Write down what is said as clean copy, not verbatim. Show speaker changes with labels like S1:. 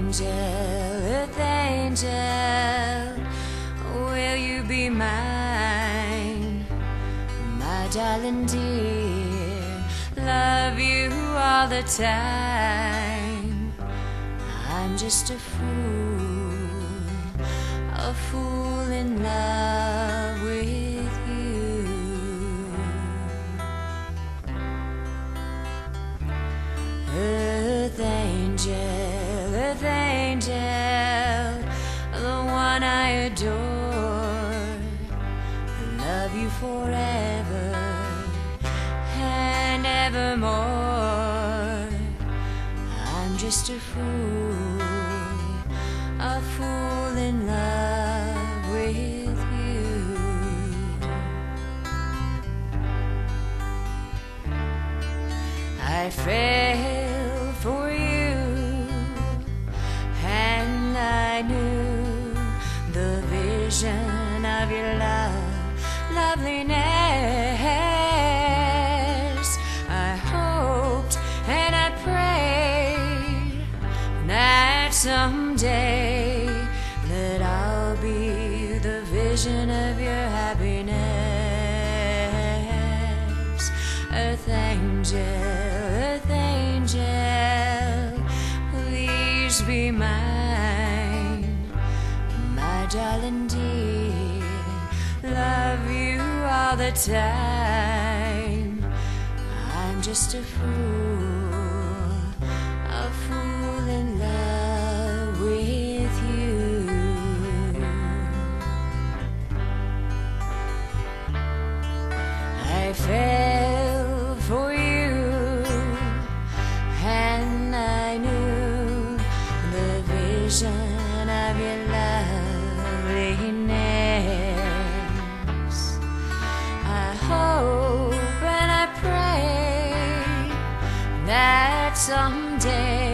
S1: earth angel, will you be mine, my darling dear? Love you all the time. I'm just a fool in love with you. Earth angel, the one I adore. Love you forever and evermore. I'm just a fool in love with you. I fell for you, and I knew the vision of your loveliness. I hoped and I prayed that someday that I'll be the vision of your happiness. Earth angel, please be mine, my darling dear. Love you all the time. I'm just a fool in love with you. I fell for you, and I knew the vision of your loveliness. I hope and I pray that someday